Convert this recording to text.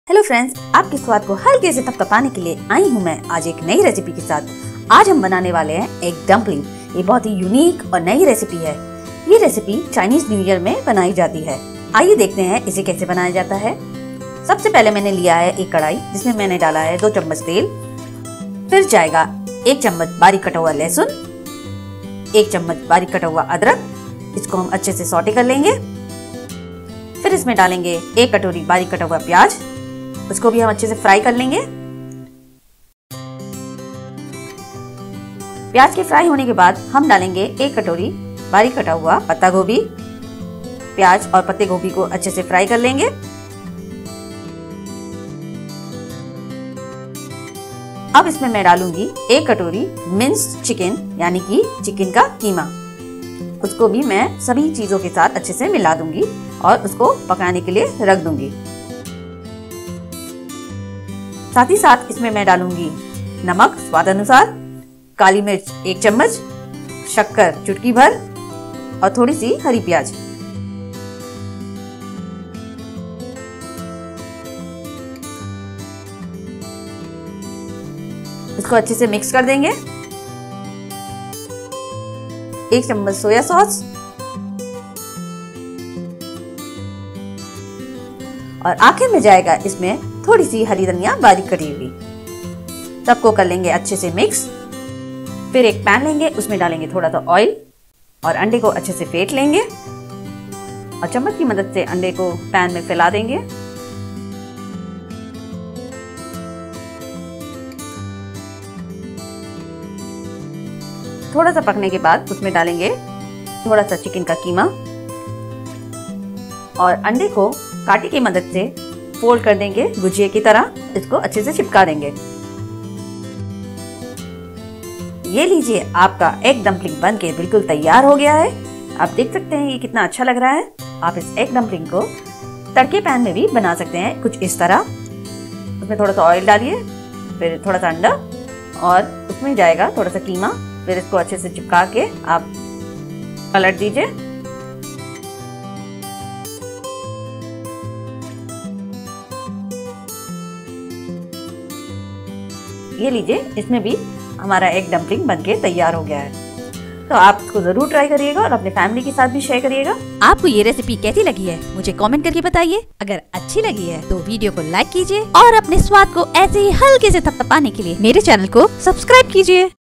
Hello friends, आपके स्वाद को हल्के से थपथपाने के लिए आई हूँ मैं आज एक नई रेसिपी के साथ। आज हम बनाने वाले हैं एग डम्पलिंग। ये बहुत ही यूनिक और नई रेसिपी है। ये रेसिपी चाइनीज न्यू ईयर में बनाई जाती है। आइए देखते हैं इसे कैसे बनाया जाता है। सबसे पहले मैंने लिया है एक कढ़ाई, जिसमें मैंने डाला है 2 चम्मच तेल। फिर जाएगा 1 चम्मच बारीक कटा हुआ लहसुन, 1 चम्मच बारीक कटा हुआ अदरक। इसको हम अच्छे से सौटे कर लेंगे। फिर इसमें डालेंगे 1 कटोरी बारीक कटा हुआ प्याज। उसको भी हम अच्छे से फ्राई कर लेंगे। प्याज के फ्राई होने के बाद हम डालेंगे 1 कटोरी बारीक कटा हुआ पत्ता गोभी। प्याज और पत्ते गोभी को अच्छे से फ्राई कर लेंगे। अब इसमें मैं डालूंगी 1 कटोरी मिंस्ड चिकन, यानी कि चिकन का कीमा। उसको भी मैं सभी चीजों के साथ अच्छे से मिला दूंगी और उसको पकाने के लिए रख दूंगी। साथ ही साथ इसमें मैं डालूंगी नमक स्वाद अनुसार, काली मिर्च 1 चम्मच, शक्कर चुटकी भर और थोड़ी सी हरी प्याज। इसको अच्छे से मिक्स कर देंगे। 1 चम्मच सोया सॉस और आखिर में जाएगा इसमें थोड़ी सी हरी धनिया बारीक कटी हुई। सबको कर लेंगे अच्छे से मिक्स। फिर एक पैन लेंगे, उसमें डालेंगे थोड़ा सा ऑयल और अंडे को अच्छे से फेंट लेंगे और चम्मच की मदद से अंडे को पैन में फैला देंगे। थोड़ा सा पकने के बाद उसमें डालेंगे थोड़ा सा चिकन का कीमा और अंडे को कांटे की मदद से फोल्ड कर देंगे गुजिया की तरह। इसको अच्छे से चिपका देंगे। ये लीजिए, आपका एग डम्पलिंग बनके बिल्कुल तैयार हो गया है। आप देख सकते हैं ये कितना अच्छा लग रहा है। आप इस एग डम्पलिंग को तड़के पैन में भी बना सकते हैं, कुछ इस तरह। उसमें थोड़ा सा ऑयल डालिए, फिर थोड़ा सा अंडा और उसमें जाएगा थोड़ा सा कीमा। फिर इसको अच्छे से चिपका के आप पलट दीजिए। ये लीजिए, इसमें भी हमारा एग डम्पलिंग बनके तैयार हो गया है। तो आप इसको जरूर ट्राई करिएगा और अपने फैमिली के साथ भी शेयर करिएगा। आपको ये रेसिपी कैसी लगी है मुझे कमेंट करके बताइए। अगर अच्छी लगी है तो वीडियो को लाइक कीजिए और अपने स्वाद को ऐसे ही हल्के से थपथपाने के लिए मेरे चैनल को सब्सक्राइब कीजिए।